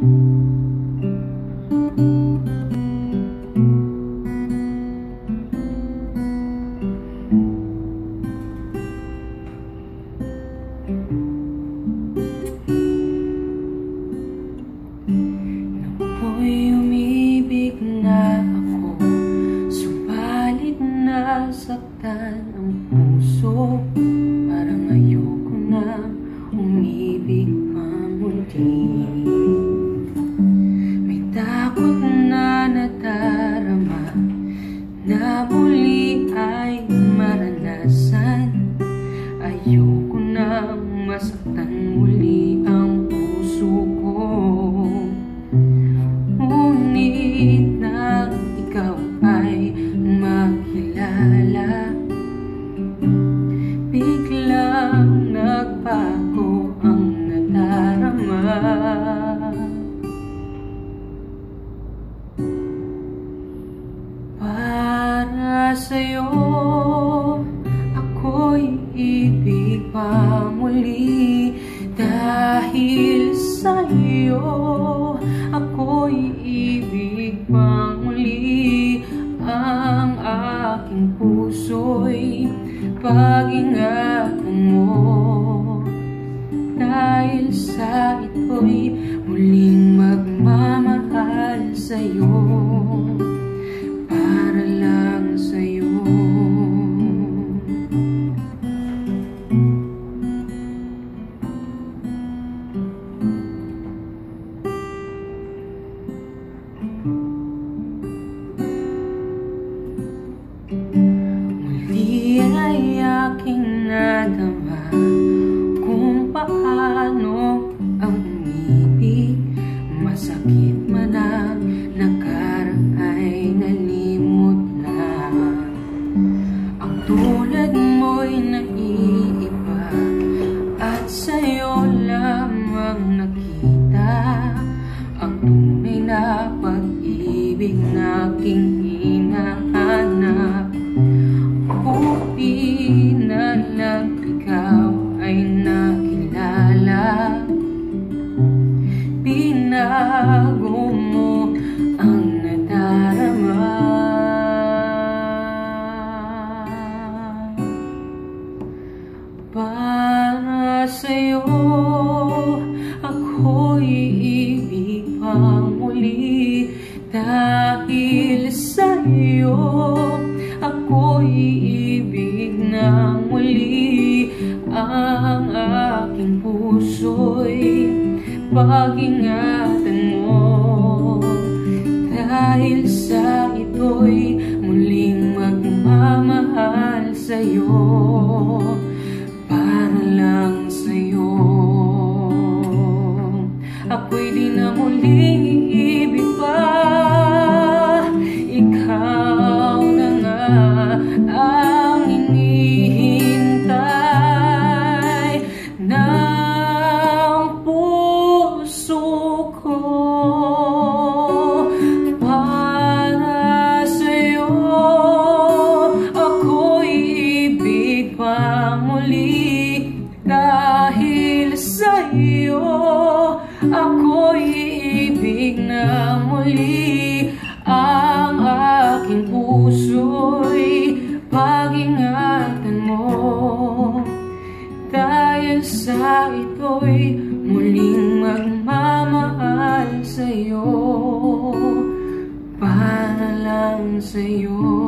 Ako'y umibig na ako, subalit nasaktan ang puso. Parang ayoko na umibig pa muli. May takot na nadarama na muli ay maranasan. Ayoko na masaktan muli ang puso ko. Ngunit nang ikaw ay makilala, biglang nagbago ang nadarama. Para sa'yo ako'y ibig pa muli. Dahil sa'yo ako'y ibig pa muli. Ang aking puso'y pag-ingatan mo. Dahil sa ito'y muling magmamahal sa'yo. Para lang sa'yo. Muli ay aking nadama kung paano ang umibig. Masakit man ang nakaraan ay nalimot na. Ang tulad mo'y naiiba at sa'yo lamang nakita ang tunay na pag-ibig na aking hinahanap. Buti na lang ikaw ay nakilala. Binago mo ang nadarama. Para sa'yo ako'y ibig pa muli. Dahil sa'yo ako'y ibig na muli. Ang aking puso'y pag-ingatan mo. Dahil sa ito'y muling magmamahal sa'yo. Para lang sa'yo. Ako'y di na muling iibig pa. Ikaw na nga ang hinihintay ng puso ko. Para sa'yo ako'y ibig pa muli. Dahil sa'yo ako'y ibig na muli. Ang aking puso'y pag-ingatan mo. Dahil sa ito'y muling magmamahal sa'yo. Para lang sa'yo.